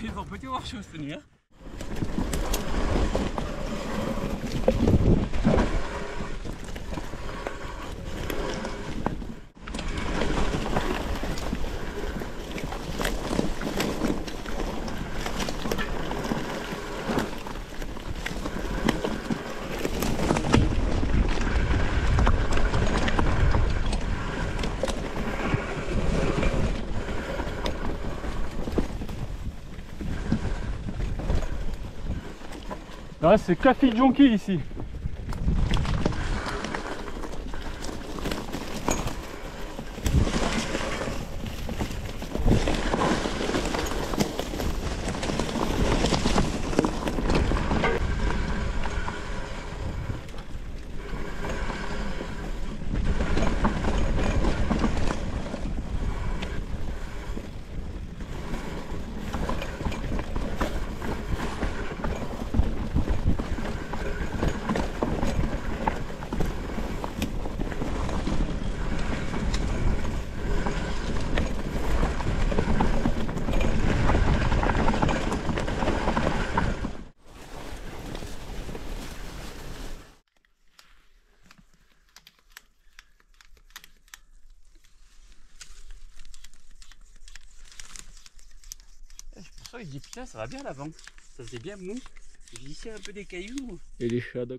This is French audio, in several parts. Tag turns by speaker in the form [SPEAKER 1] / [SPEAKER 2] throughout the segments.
[SPEAKER 1] Ils ont petit voir chose cette nuit.
[SPEAKER 2] Là, c'est Café Junkie ici.
[SPEAKER 1] Je dis putain ça va bien l'avant, ça faisait bien mou. J'ai ici un peu des cailloux.
[SPEAKER 2] Et les shadows.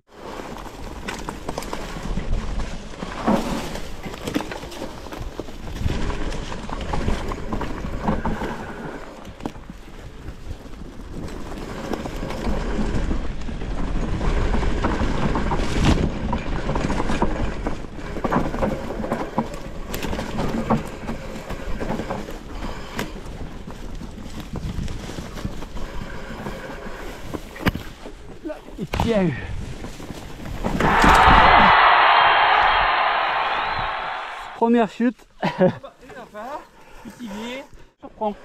[SPEAKER 2] Et piège. Première chute. Surprend.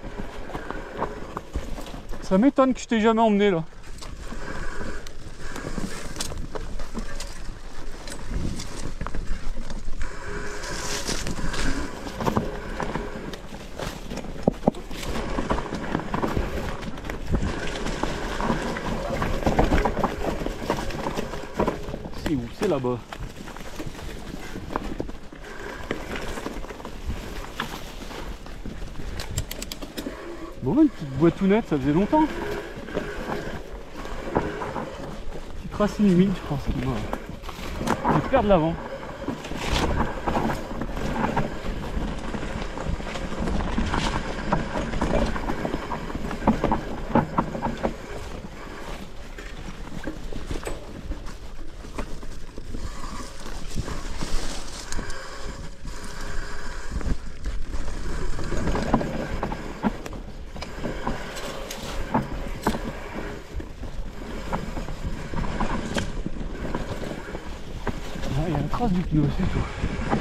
[SPEAKER 2] Ça m'étonne que je t'ai jamais emmené là. C'est où? C'est là-bas. Bon, une petite boîtounette, ça faisait longtemps. Petite racine humide, je pense qu'il va perdre l'avant. Il y a la trace du pneu, c'est tout.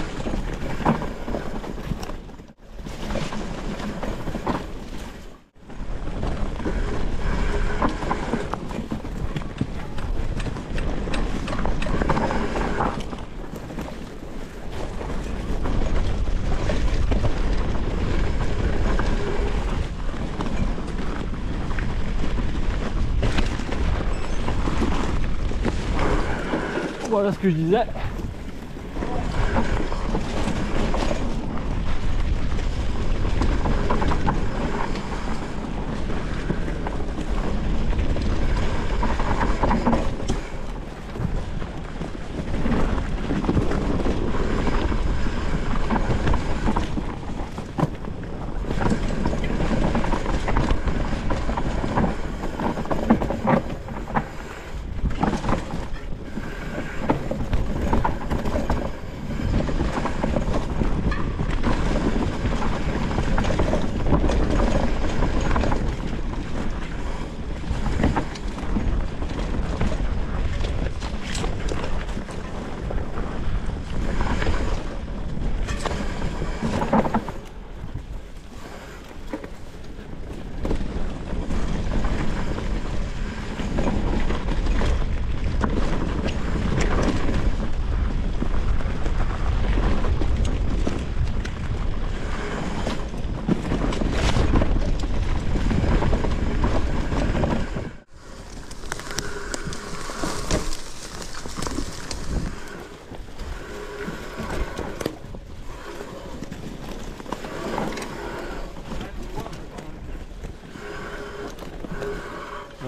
[SPEAKER 2] Voilà ce que je disais.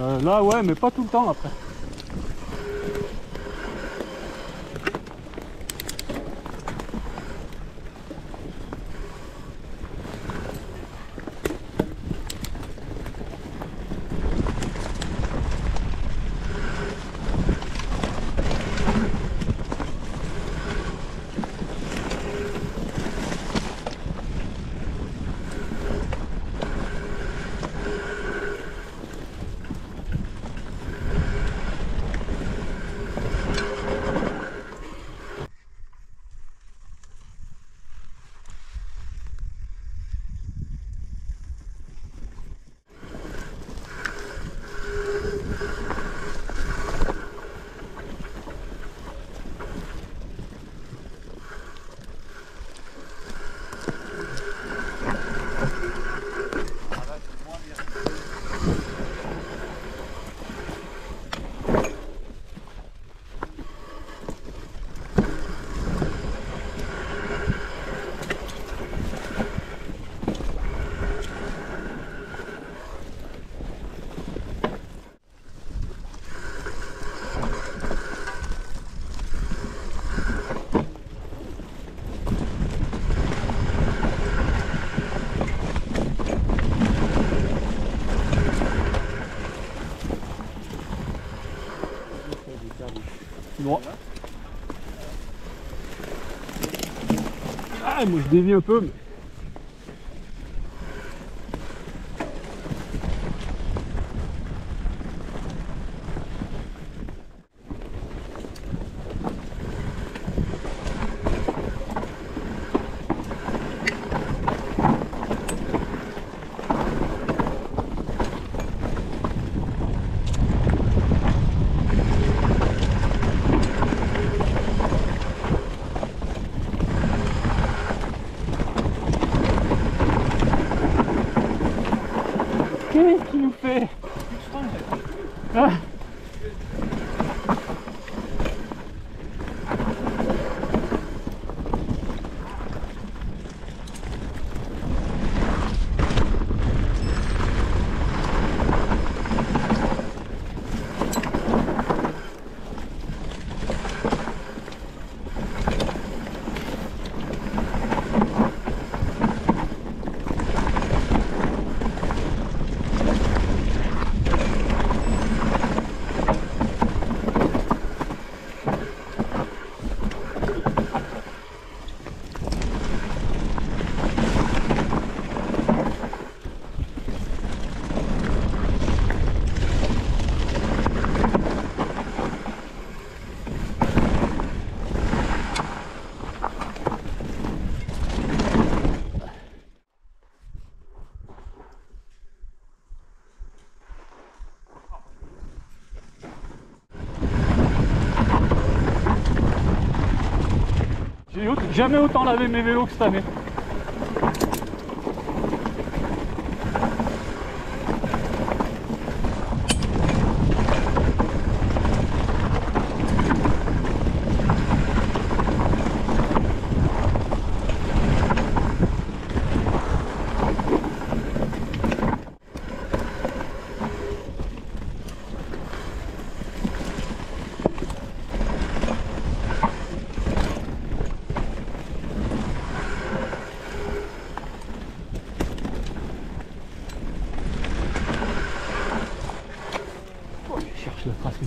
[SPEAKER 2] Là, ouais, mais pas tout le temps après. Droit. Ah, moi je dévie un peu. Mais... qu'est-ce qu'il nous fait? Ah. J'ai jamais autant lavé mes vélos que cette année. Je le trace.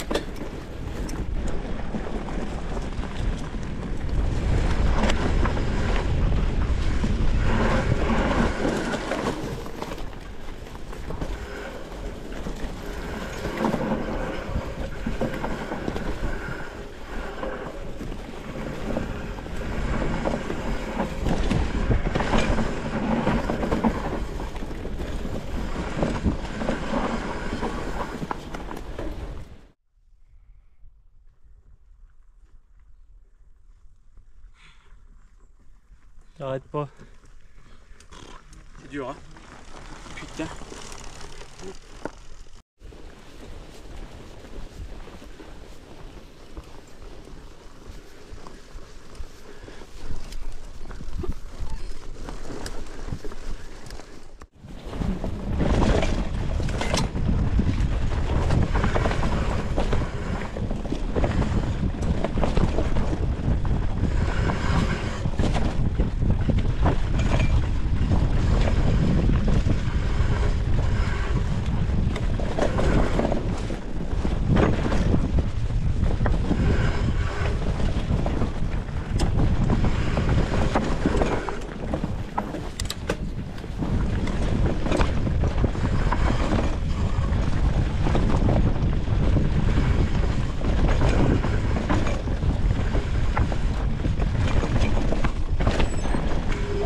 [SPEAKER 2] J'arrête pas.
[SPEAKER 1] C'est dur, hein. Putain.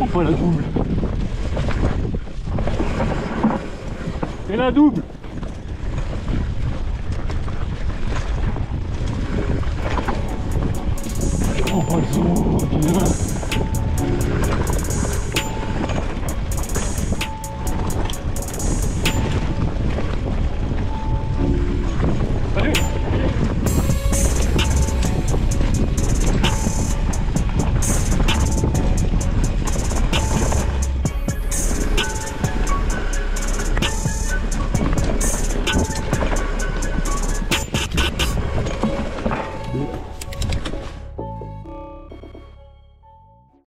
[SPEAKER 2] fois la double. Et la double.